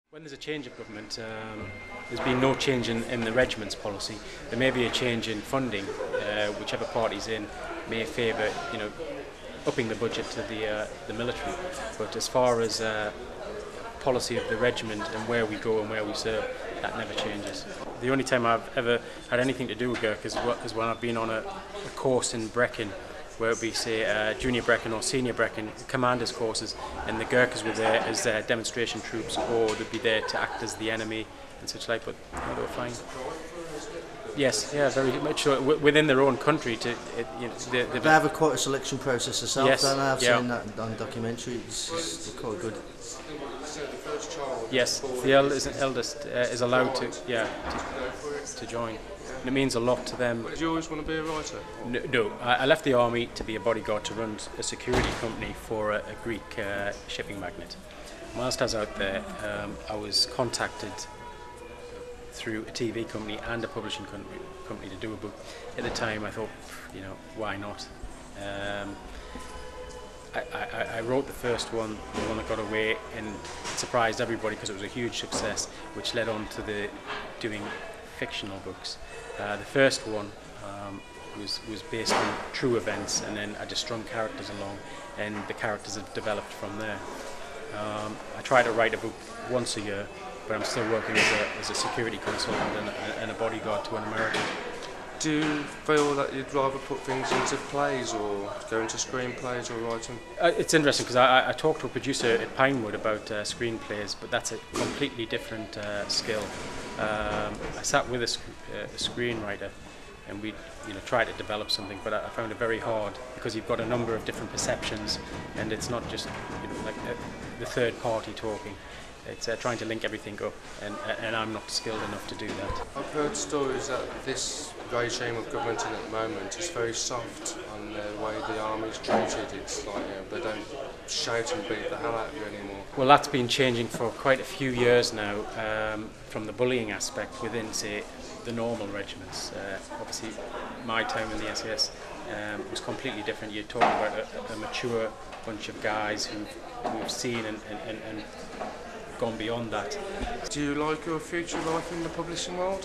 When there's a change of government, there's been no change in the regiment's policy. There may be a change in funding. Whichever party's in may favour, upping the budget to the military. But as far as policy of the regiment and where we go and where we serve, that never changes. The only time I've ever had anything to do with Gurkha is when I've been on a course in Brecon, where it would be, say, junior Brecon or senior Brecon commanders courses, and the Gurkhas were there as demonstration troops, or they'd be there to act as the enemy and such like, but they were fine. Yes, yeah, very much so. Within their own country. They have quite a selection process themselves, yes, don't they? I've seen that on documentary. It's quite good. Yes, the eldest is allowed to join. And it means a lot to them. Did you always want to be a writer? No, I left the army to be a bodyguard to run a security company for a Greek shipping magnate. Whilst I was out there, I was contacted through a TV company and a publishing company to do a book. At the time, I thought, why not? I wrote the first one, the one that got away, and it surprised everybody because it was a huge success, which led on to doing fictional books. The first one was based on true events, and then I just strung characters along, and the characters have developed from there. I try to write a book once a year, but I'm still working as a security consultant and a bodyguard to an American. Do you feel that you'd rather put things into plays or go into screenplays or writing? It's interesting because I talked to a producer at Pinewood about screenplays, but that's a completely different skill. I sat with a screenwriter, and we tried to develop something, but I found it very hard because you've got a number of different perceptions, and it's not just like the third party talking. It's trying to link everything up, and I'm not skilled enough to do that. I've heard stories that this regime of government at the moment is very soft on the way the army's treated. It's like they don't shout and beat the hell out of you anymore. Well, that's been changing for quite a few years now, from the bullying aspect within, say, the normal regiments. Obviously, my time in the SAS was completely different. You're talking about a mature bunch of guys who've seen and gone beyond that. Do you like your future life in the publishing world?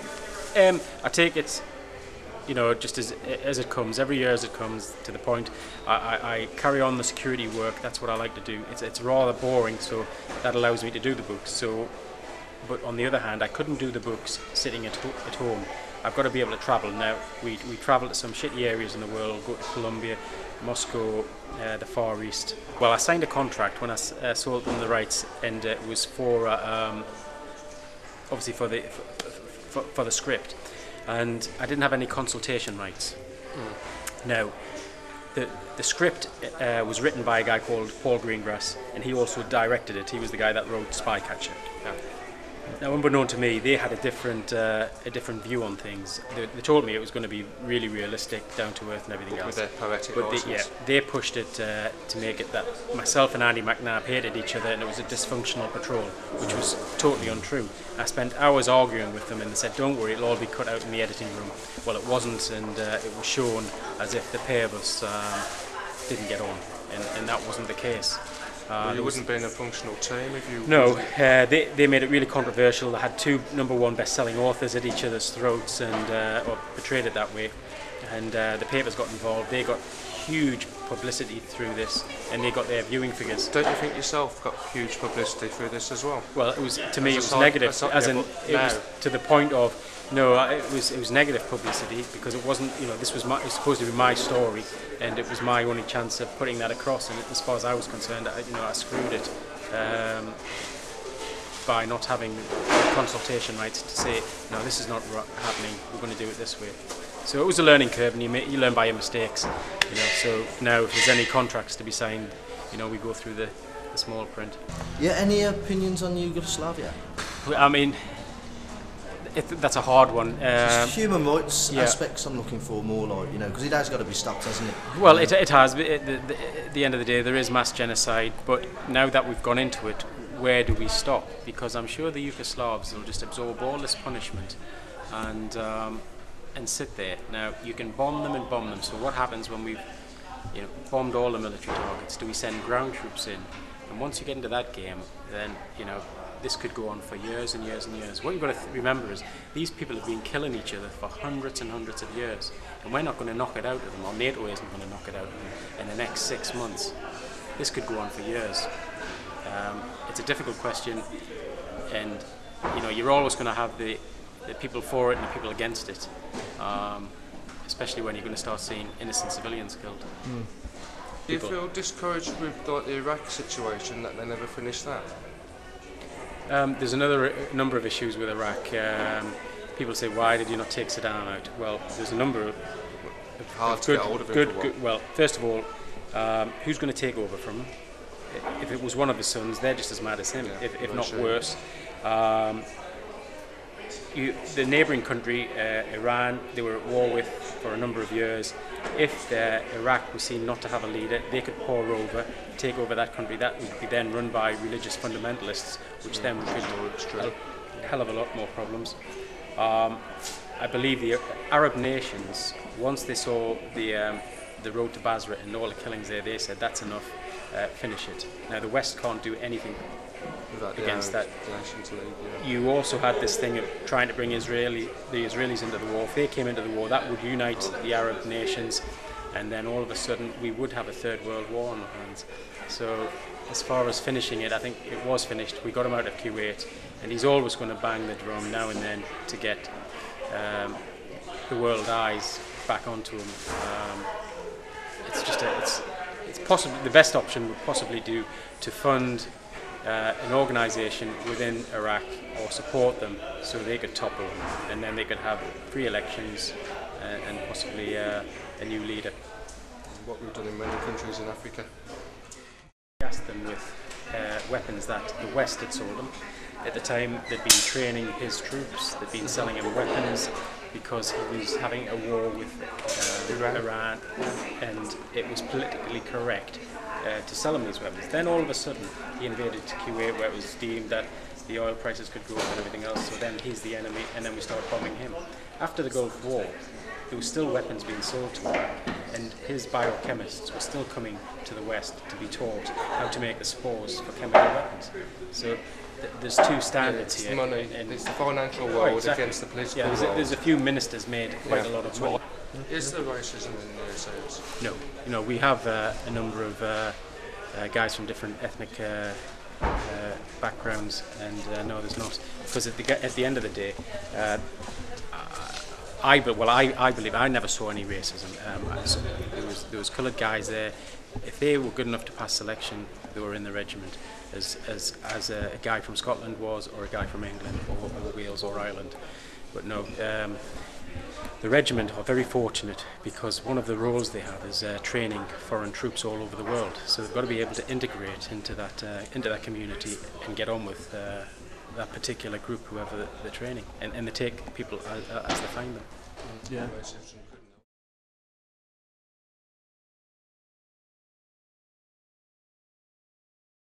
I take it, just as it comes, every year as it comes, to the point. I carry on the security work. That's what I like to do. It's rather boring, so that allows me to do the books. But on the other hand, I couldn't do the books sitting at home. I've got to be able to travel. Now, we travel to some shitty areas in the world, go to Colombia, Moscow, the Far East. Well, I signed a contract when I sold them the rights, and it was for, obviously for the script, and I didn't have any consultation rights. Now, the script was written by a guy called Paul Greengrass, and he also directed it. He was the guy that wrote Spycatcher. Now, unbeknown to me, they had a different view on things. They told me it was going to be really realistic, down to earth, and everything else. With their poetic but license. they pushed it to make it that myself and Andy McNabb hated each other, and it was a dysfunctional patrol, which was totally untrue. I spent hours arguing with them, and they said, "Don't worry, it'll all be cut out in the editing room." Well, it wasn't, and it was shown as if the pair of us didn't get on, and that wasn't the case. Well, you wouldn't be in a functional team if you... No, they made it really controversial. They had two #1 best-selling authors at each other's throats, and or portrayed it that way. And the papers got involved. They got huge publicity through this, and they got their viewing figures. Don't you think yourself got huge publicity through this as well? Well, it was, to me, it was negative, as in it was to the point of, no, it was negative publicity, because it wasn't, this was supposed to be my story, and it was my only chance of putting that across. And as far as I was concerned, I screwed it by not having consultation rights to say, no, this is not happening. We're going to do it this way. So it was a learning curve, and you learn by your mistakes. So now, if there's any contracts to be signed, we go through the small print. Yeah. Any opinions on Yugoslavia? I mean, that's a hard one. Just human rights aspects I'm looking for more, like, because it has got to be stopped, hasn't it? Well, it has. At the end of the day, there is mass genocide, but now that we've gone into it, where do we stop? Because I'm sure the Yugoslavs will just absorb all this punishment and sit there. Now, you can bomb them and bomb them. So what happens when we've bombed all the military targets? Do we send ground troops in? And once you get into that game, then this could go on for years and years and years. What you've got to remember is these people have been killing each other for hundreds and hundreds of years, and we're not going to knock it out of them, or NATO isn't going to knock it out of them in the next 6 months. This could go on for years. It's a difficult question, and you're always going to have the people for it and the people against it, especially when you're going to start seeing innocent civilians killed. Do you feel discouraged with the Iraq situation that they never finished that? There's another number of issues with Iraq. People say, why did you not take Saddam out? Well, there's a number of hard to get hold of him. Well, first of all, who's going to take over from him? If it was one of his sons, they're just as mad as him, if not worse. The neighbouring country, Iran, they were at war with for a number of years. If Iraq was seen not to have a leader, they could pour over, take over that country. That would be then run by religious fundamentalists, which then would cause a hell of a lot more problems. I believe the Arab nations, once they saw the road to Basra and all the killings there, they said that's enough, finish it. Now the West can't do anything against that. You also had this thing of trying to bring the Israelis into the war. If they came into the war, that would unite the Arab nations, and then all of a sudden we would have a third world war on our hands. So as far as finishing it, I think it was finished. We got him out of Kuwait, and he's always going to bang the drum now and then to get the world eyes back onto him. It's possibly the best option would possibly do to fund an organisation within Iraq or support them so they could topple them, and then they could have free elections and possibly a new leader. What we've done in many countries in Africa. Gassed them with weapons that the West had sold them. At the time, they'd been training his troops, they'd been selling him weapons because he was having a war with Iran, and it was politically correct to sell him these weapons. Then all of a sudden he invaded Kuwait, where it was deemed that the oil prices could go up and everything else, so then he's the enemy, and then we started bombing him. After the Gulf War, there was still weapons being sold to Iraq, and his biochemists were still coming to the West to be taught how to make the spores for chemical weapons. So there's two standards here. Money, it's the financial world against the political world. There's a few ministers made quite a lot of money. Is there racism in the SAS? No. We have a number of guys from different ethnic backgrounds, and no, there's not. Because at the end of the day, I believe I never saw any racism. There was coloured guys there. If they were good enough to pass selection, they were in the regiment, as a guy from Scotland was, or a guy from England, or Wales, or Ireland. But no, the regiment are very fortunate because one of the roles they have is training foreign troops all over the world. So they've got to be able to integrate into that community and get on with that particular group, whoever they're training, and they take people as they find them. Yeah.